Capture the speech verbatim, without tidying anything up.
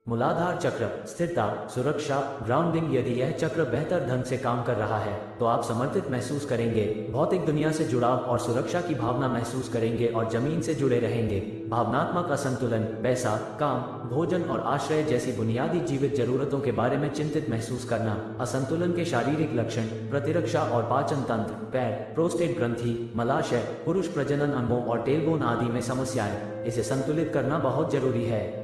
मूलाधार चक्र, स्थिरता, सुरक्षा, ग्राउंडिंग। यदि यह चक्र बेहतर ढंग से काम कर रहा है तो आप समर्थित महसूस करेंगे, भौतिक दुनिया से जुड़ाव और सुरक्षा की भावना महसूस करेंगे और जमीन से जुड़े रहेंगे। भावनात्मक असंतुलन, पैसा, काम, भोजन और आश्रय जैसी बुनियादी जीवित जरूरतों के बारे में चिंतित महसूस करना। असंतुलन के शारीरिक लक्षण, प्रतिरक्षा और पाचन तंत्र, पैर, प्रोस्टेट ग्रंथि, मलाशय, पुरुष प्रजनन अंगों और टेलबोन आदि में समस्याएं। इसे संतुलित करना बहुत जरूरी है।